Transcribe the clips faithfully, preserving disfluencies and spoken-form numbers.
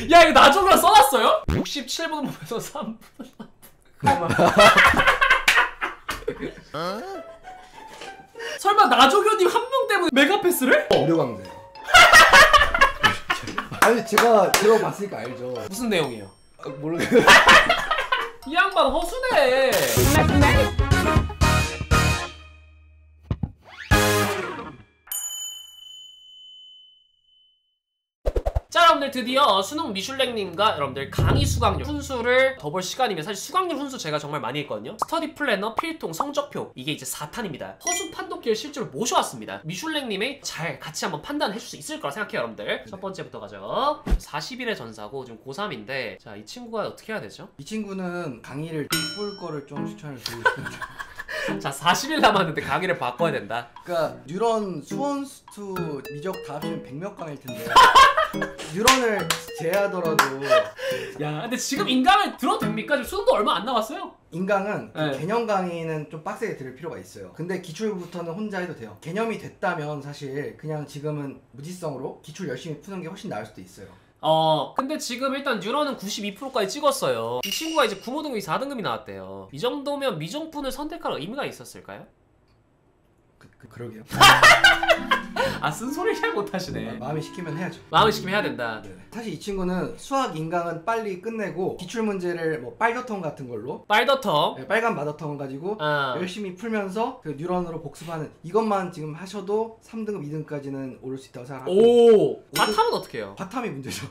야 이거 나중으로 써놨어요? 육십칠 분 보면서 삼 분 설마 나조교님 한 명 때문에 메가패스를? 무료 강좌예요. 아니 제가 들어봤으니까 알죠. 무슨 내용이에요? 아, 모르겠어요. 이 양반 허수네. 자 여러분들 드디어 수능 미슐랭님과 여러분들 강의 수강률 훈수를 더 볼 시간이면 사실 수강률 훈수 제가 정말 많이 했거든요. 스터디 플래너, 필통, 성적표 이게 이제 사 탄입니다. 허수 판독기를 실제로 모셔왔습니다. 미슐랭님의 잘 같이 한번 판단해 줄 수 있을 거라 생각해요 여러분들. 첫 번째부터 가죠. 사십 일의 전사고 지금 고삼인데 자 이 친구가 어떻게 해야 되죠? 이 친구는 강의를 볼 거를 좀 추천을 드리고 싶은데 자 사십 일 남았는데 강의를 바꿔야 된다. 그러니까 뉴런, 수원, 수투, 미적 다 합치면 백몇 강일 텐데 뉴런을 제외하더라도 야 근데 지금 인강을 들어도 됩니까? 지금 수능도 얼마 안 남았어요. 인강은 네. 그 개념 강의는 좀 빡세게 들을 필요가 있어요. 근데 기출부터는 혼자 해도 돼요. 개념이 됐다면 사실 그냥 지금은 무지성으로 기출 열심히 푸는 게 훨씬 나을 수도 있어요. 어 근데 지금 일단 뉴런은 구십이 퍼센트까지 찍었어요. 이 친구가 이제 구모 등급이 사 등급이 나왔대요. 이 정도면 미정분을 선택할 의미가 있었을까요? 그, 그, 그러게요. 아 쓴소리를 잘 못하시네. 마음이 시키면 해야죠. 마음을 시키면 해야 된다. 네. 사실 이 친구는 수학 인강은 빨리 끝내고 기출 문제를 뭐 빨더텅 같은 걸로 빨더텅 네, 빨간 마더텅을 가지고 어. 열심히 풀면서 그 뉴런으로 복습하는 이것만 지금 하셔도 삼 등급, 이 등급까지는 오를 수 있다고 생각하고 오 과탐은 어떻게 해요? 과탐이 문제죠.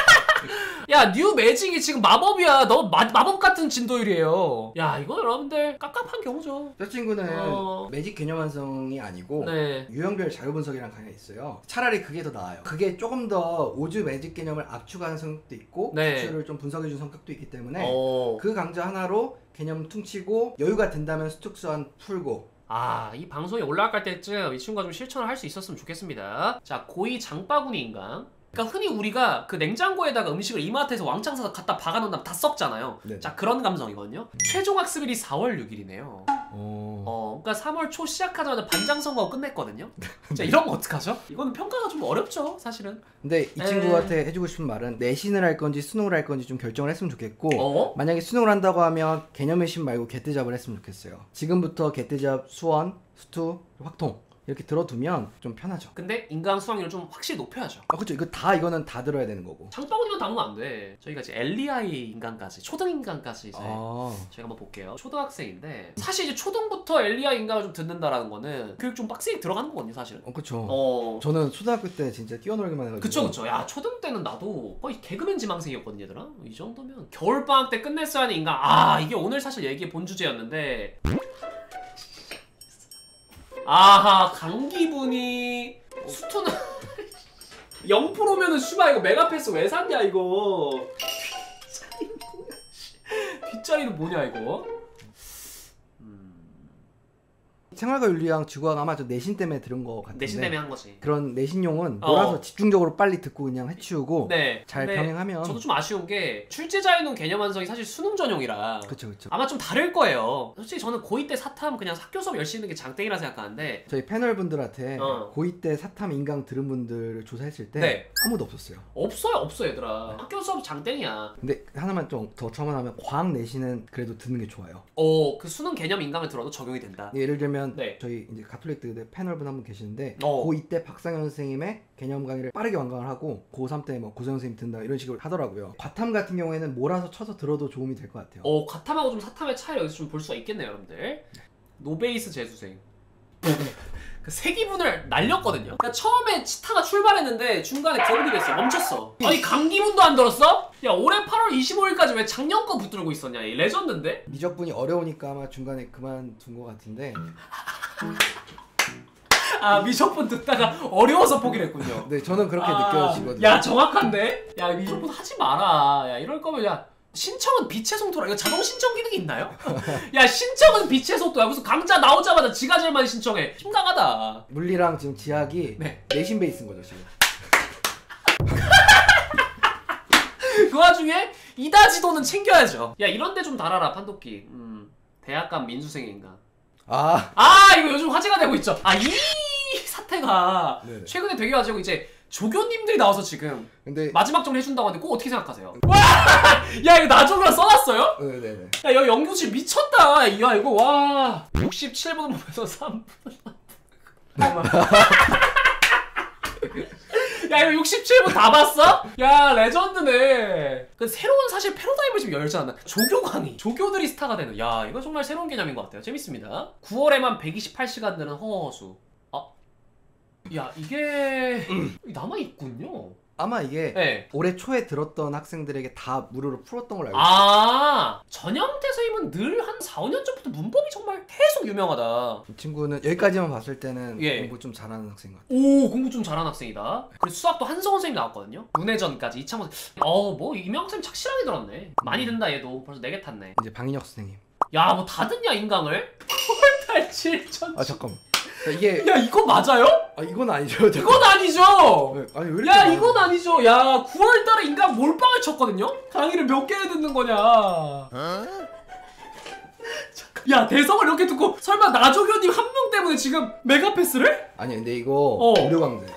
야 뉴 매직이 지금 마법이야. 너무 마, 마법 같은 진도율이에요. 야 이거 여러분들 깝깝한 경우죠. 저 친구는 어... 매직 개념 완성이 아니고 네. 유형별 자료분석이라는 강의가 있어요. 차라리 그게 더 나아요. 그게 조금 더 오즈 매직 개념을 압축하는 성격도 있고 네. 기출을 좀 분석해주는 성격도 있기 때문에 어... 그 강좌 하나로 개념 퉁치고 여유가 된다면 수특수한 풀고 아, 이 방송이 올라갈 때쯤 이 친구가 좀 실천을 할 수 있었으면 좋겠습니다. 자, 고이 장바구니 인강. 그러니까 흔히 우리가 그 냉장고에다가 음식을 이마트에서 왕창 사서 갖다 박아놓은 다음 다 썩잖아요. 네. 자, 그런 감성이거든요. 최종 학습일이 사월 육일이네요. 오... 어, 그러니까 삼월 초 시작하자마자 반장 선거가 끝냈거든요. 자, 이런 거 어떡하죠? 이거는 평가가 좀 어렵죠, 사실은. 근데 이 에... 친구한테 해주고 싶은 말은 내신을 할 건지 수능을 할 건지 좀 결정을 했으면 좋겠고 어? 만약에 수능을 한다고 하면 개념 외신 말고 개뜨잡을 했으면 좋겠어요. 지금부터 개뜨잡, 수원, 수투, 확통 이렇게 들어두면 좀 편하죠. 근데 인강 수강률을 좀 확실히 높여야죠. 아 그렇죠. 이거 다 이거는 다 들어야 되는 거고. 장바구니만 담으면 안 돼. 저희가 이제 엘이아이 인강까지, 초등 인강까지 이제 아... 저희가 한번 볼게요. 초등학생인데 사실 이제 초등부터 엘이아이 인강을 좀 듣는다라는 거는 교육 좀 빡세게 들어가는 거거든요, 사실은. 어 그렇죠. 어. 저는 초등학교 때 진짜 뛰어놀기만 해가지고. 그쵸 그쵸. 야 초등 때는 나도 거의 개그맨 지망생이었거든 얘들아. 이 정도면 겨울방학 때 끝냈어야 하는 인강. 아 이게 오늘 사실 얘기의 본 주제였는데. 아하 강기분이 수투는 영 퍼센트면은 슈바 이거 메가패스 왜 샀냐 이거. 뒷자리는 뭐냐 이거. 생활과 윤리학, 지구학 아마 저 내신 때문에 들은 거 같은데. 내신 때문에 한 거지. 그런 내신용은 어. 몰아서 집중적으로 빨리 듣고 그냥 해치우고 네. 잘 근데 병행하면. 저도 좀 아쉬운 게 출제자유는 개념 완성이 사실 수능 전용이라. 그쵸 그쵸. 아마 좀 다를 거예요. 솔직히 저는 고이 때 사탐 그냥 학교 수업 열심히 듣는 게 장땡이라 생각하는데 저희 패널 분들한테 어. 고이 때 사탐 인강 들은 분들을 조사했을 때 네. 아무도 없었어요. 없어요 없어 얘들아. 학교 수업 장땡이야. 근데 하나만 좀 더 첨언하면 과학 내신은 그래도 듣는 게 좋아요. 어, 그 수능 개념 인강을 들어도 적용이 된다. 예를 들면 네. 저희 이제 가톨릭대 패널분 한 분 계시는데 어. 고이 때 박상현 선생님의 개념 강의를 빠르게 완강을 하고 고삼 때 뭐 고세현 선생님 듣는다 이런 식으로 하더라고요. 과탐 같은 경우에는 몰아서 쳐서 들어도 도움이 될 것 같아요. 어, 과탐하고 좀 사탐의 차이를 여기서 좀 볼 수가 있겠네요 여러분들. 노베이스 재수생. 그 세기분을 날렸거든요. 그러니까 처음에 치타가 출발했는데 중간에 거북이 됐어. 멈췄어. 아니 강기분도 안 들었어? 야 올해 팔월 이십오일까지 왜 작년 거 붙들고 있었냐. 이 레전드인데? 미적분이 어려우니까 아마 중간에 그만둔 것 같은데. 아 미적분 듣다가 어려워서 포기를 했군요. 네 저는 그렇게 아, 느껴지거든요. 야 정확한데? 야 미적분 하지 마라. 야 이럴 거면 야 신청은 빛의 속도라. 이거 자동 신청 기능이 있나요? 야 신청은 빛의 속도야. 무슨 강좌 나오자마자 지가 제일 많이 신청해. 심각하다. 물리랑 지금 지학이 네. 내신 베이스인 거죠 지금. 그 와중에 이다지도는 챙겨야죠. 야 이런데 좀 달아라 판독기. 음 대학간 민수생인가. 아, 아 이거 요즘 화제가 되고 있죠. 아 이 사태가 네네. 최근에 되게 가지고 이제 조교님들이 나와서 지금 근데 마지막 정리 해준다고 하는데 그거 어떻게 생각하세요? 와! 야 이거 나조교랑 써놨어요? 네네네. 야 여기 영교실 미쳤다. 야 이거 와 육십칠 분 보면서 삼 분 야 이거 육십칠 분 다 봤어? 야 레전드네. 그 새로운 사실 패러다임을 지금 열지 않나. 조교 강의 조교들이 스타가 되는. 야 이거 정말 새로운 개념인 것 같아요. 재밌습니다. 구월에만 백이십팔 시간들은 허허수. 아, 야 이게 남아있군요. 아마 이게 네. 올해 초에 들었던 학생들에게 다 무료로 풀었던 걸로 알고 있어요. 아 전영태 선생님은 늘 한 사, 오 년 전부터 문법이 정말 계속 유명하다. 이 친구는 여기까지만 봤을 때는 예. 공부 좀 잘하는 학생인 것 같아요. 오 공부 좀 잘하는 학생이다. 그리고 수학도 한성원 선생님 나왔거든요. 문해전까지 이창호 선생님. 어뭐 이명학 선생님 착실하게 들었네. 많이 든다 얘도. 벌써 네 개 탔네. 이제 방인혁 선생님. 야 뭐 다 듣냐 인강을? 구월달 칠천. 아 잠깐. 이게 야 이거 맞아요? 아 이건 아니죠. 잠깐. 이건 아니죠. 네, 아니 왜 이렇게? 야 많아? 이건 아니죠. 야 구월달에 인강 몰빵을 쳤거든요. 강의를 몇 개를 듣는 거냐? 야 대성을 이렇게 듣고 설마 나조교님 한 명 때문에 지금 메가패스를? 아니 근데 이거 어. 무료 강좌예요.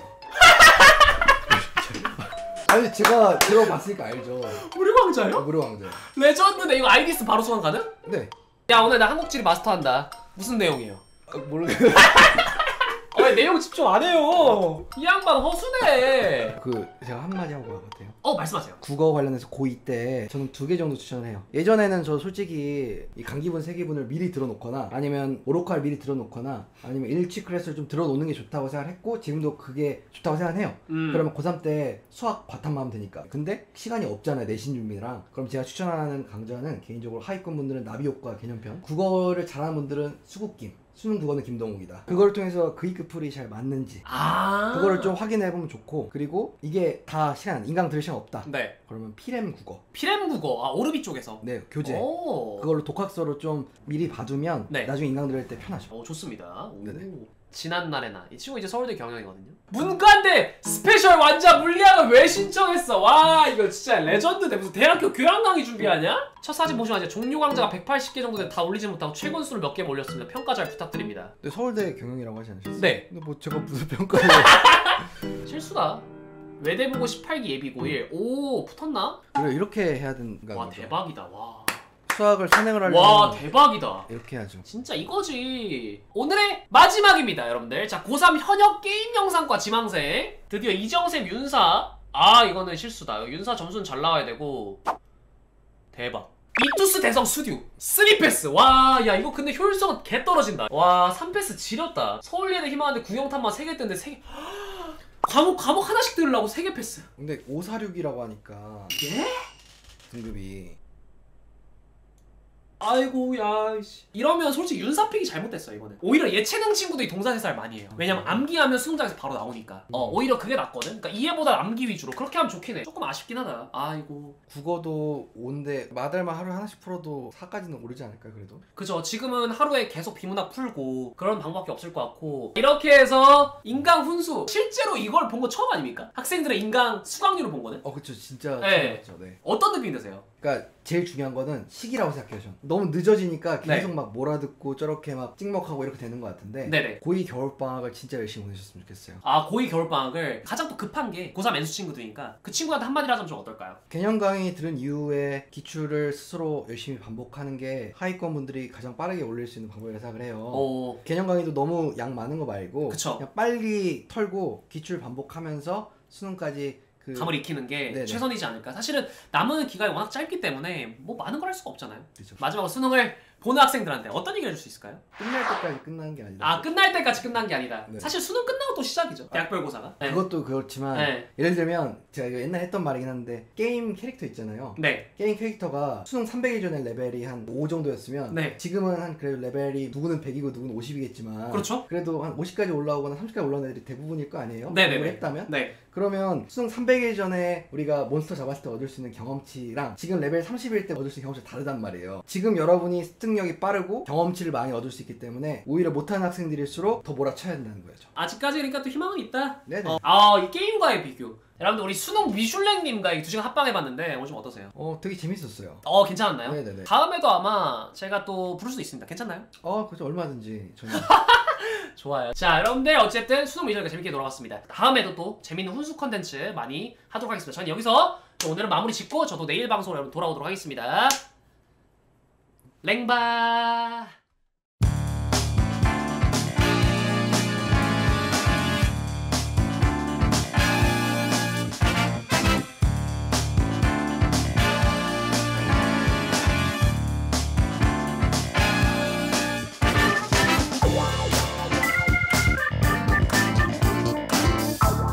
아니 제가 들어봤으니까 알죠. 무료 아, 강좌요? 무료 강좌. 레전드네. 이거 아이디스 바로 소환 가능? 네. 야 오늘 나 한국지리 마스터한다. 무슨 내용이에요? 아, 모르겠어요. 아, 왜 내용 집중 안 해요? 이 양반 허수네. 그 제가 한마디 하고 가도 돼요? 어 말씀하세요. 국어 관련해서 고이 때 저는 두 개 정도 추천을 해요. 예전에는 저 솔직히 이 강기분, 세기분을 미리 들어놓거나 아니면 오로카를 미리 들어놓거나 아니면 일치 클래스를 좀 들어놓는 게 좋다고 생각했고 지금도 그게 좋다고 생각해요. 음. 그러면 고삼 때 수학 바탕만 하면 되니까. 근데 시간이 없잖아요. 내신 준비랑. 그럼 제가 추천하는 강좌는 개인적으로 하위권 분들은 나비효과 개념편, 국어를 잘하는 분들은 수국김, 수능 국어는 김동욱이다. 그걸 통해서 그이급 풀이 잘 맞는지 아 그거를 좀 확인해보면 좋고, 그리고 이게 다 시간, 인강 들을 시간 없다. 네. 그러면 피렘 국어. 피렘 국어. 아 오르비 쪽에서. 네, 교재. 오. 그걸로 독학서로 좀 미리 봐두면 네. 나중에 인강 들을 때 편하죠. 어 좋습니다. 오. 네네. 지난 날의 나. 이 친구 이제 서울대 경영이거든요. 문과인데 스페셜 완자 물리학을 왜 신청했어? 와 이거 진짜 레전드네. 무슨 대학교 교양 강의 준비하냐? 첫 사진 보시면 이제 종료 강좌가 백팔십 개 정도 돼 다 올리지 못하고 최근 수를 몇 개 올렸습니다. 평가 잘 부탁드립니다. 근데 서울대 경영이라고 하지 않으셨어요? 네. 근데 뭐 제가 무슨 평가를 실수다. 외대보고 십팔 기 예비 고일. 오 붙었나? 그래 이렇게 해야 된가 와 보죠. 대박이다. 와. 수학을 선행을 하려면 와 대박이다. 이렇게 해야죠. 진짜 이거지. 오늘의 마지막입니다 여러분들. 자 고삼 현역 게임 영상과 지망생 드디어 이정쌤 윤사. 아 이거는 실수다. 윤사 점수는 잘 나와야 되고. 대박. 이투스 대성 스튜 삼 패스. 와 야 이거 근데 효율성은 개 떨어진다. 와 삼 패스 지렸다. 서울예대 희망하는데 구경탄만 세 개 뜨는데 세 개. 과목 과목 하나씩 들으려고 세 개 패스. 근데 오사육이라고 하니까 예? 등급이 아이고 야 씨. 이러면 솔직히 윤사픽이 잘못됐어 이거는. 오히려 예체능 친구들이 동사해설 많이 해요. 왜냐면 암기하면 수능장에서 바로 나오니까. 어 오히려 그게 낫거든. 그러니까 이해보다 암기 위주로 그렇게 하면 좋긴 해. 조금 아쉽긴 하다. 아이고. 국어도 오인데 마달만 하루에 하나씩 풀어도 사까지는 오르지 않을까요 그래도? 그죠. 지금은 하루에 계속 비문학 풀고 그런 방법밖에 없을 것 같고. 이렇게 해서 인강 훈수. 실제로 이걸 본 거 처음 아닙니까? 학생들의 인강 수강률을 본 거는. 어 그쵸 진짜 네. 처음 봤죠. 네. 어떤 느낌이 드세요? 그러니까 제일 중요한 거는 시기라고 생각해요. 전. 너무 늦어지니까 계속 네. 막 몰아듣고 저렇게 막 찍먹하고 이렇게 되는 것 같은데 네네. 고이 겨울방학을 진짜 열심히 보내셨으면 좋겠어요. 아 고이 겨울방학을 가장 또 급한 게 고삼 엔수 친구들이니까 그 친구한테 한마디를 하자면 좀 어떨까요? 개념 강의 들은 이후에 기출을 스스로 열심히 반복하는 게 하위권 분들이 가장 빠르게 올릴 수 있는 방법이라고 생각을 해요. 오. 개념 강의도 너무 양 많은 거 말고 그쵸. 그냥 빨리 털고 기출 반복하면서 수능까지 그 감을 익히는 게 네네. 최선이지 않을까. 사실은 남은 기간이 워낙 짧기 때문에 뭐 많은 걸 할 수가 없잖아요. 그쵸. 마지막으로 수능을 보는 학생들한테 어떤 얘기를 해줄 수 있을까요? 끝날 때까지 끝나는 게 아니라 아 끝날 때까지 끝난 게 아니다. 네. 사실 수능 끝나고 또 시작이죠. 대학별고사가. 네. 그것도 그렇지만 네. 예를 들면 제가 이거 옛날에 했던 말이긴 한데 게임 캐릭터 있잖아요. 네. 게임 캐릭터가 수능 삼백 일 전에 레벨이 한 오 정도였으면 네. 지금은 한 그래도 레벨이 누구는 백이고 누구는 오십이겠지만 그렇죠. 그래도 한 오십까지 올라오거나 삼십까지 올라오는 애들이 대부분일 거 아니에요? 네네네. 공부를 했다면? 네. 그러면 수능 삼백 일 전에 우리가 몬스터 잡았을 때 얻을 수 있는 경험치랑 지금 레벨 삼십일 때 얻을 수 있는 경험치가 다르단 말이에요. 지금 여러분이 습득력이 빠르고 경험치를 많이 얻을 수 있기 때문에 오히려 못하는 학생들일수록 더 몰아쳐야 된다는 거죠. 아직까지 그러니까 또 희망은 있다. 네네. 어, 아, 이 게임과의 비교. 여러분들 우리 수능 미슐랭님과 이 두 시간 합방해봤는데 오늘 좀 어떠세요? 어 되게 재밌었어요. 어 괜찮았나요? 네네네. 다음에도 아마 제가 또 부를 수도 있습니다. 괜찮나요? 어 그죠 얼마든지 저는 좋아요. 자, 여러분들 어쨌든 수능 미션가 재밌게 놀아봤습니다. 다음에도 또 재밌는 훈수 컨텐츠 많이 하도록 하겠습니다. 저는 여기서 오늘은 마무리 짓고 저도 내일 방송으로 여러분 돌아오도록 하겠습니다. 랭바.